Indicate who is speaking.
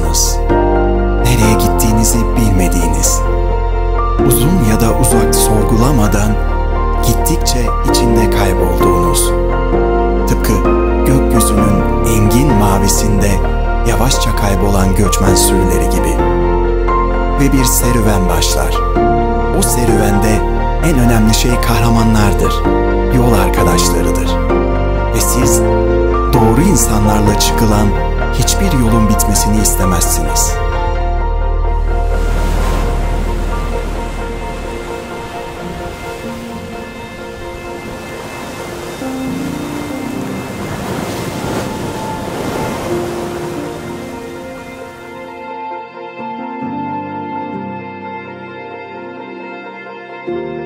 Speaker 1: kaldığınız, nereye gittiğinizi bilmediğiniz, uzun ya da uzak sorgulamadan gittikçe içinde kaybolduğunuz, tıpkı gökyüzünün engin mavisinde yavaşça kaybolan göçmen sürüleri gibi. Ve bir serüven başlar. O serüvende en önemli şey kahramanlardır, yol arkadaşlarıdır. Ve siz doğru insanlarla çıkılan hiçbir yolun bitmesini istemezsiniz.
Speaker 2: Thank you.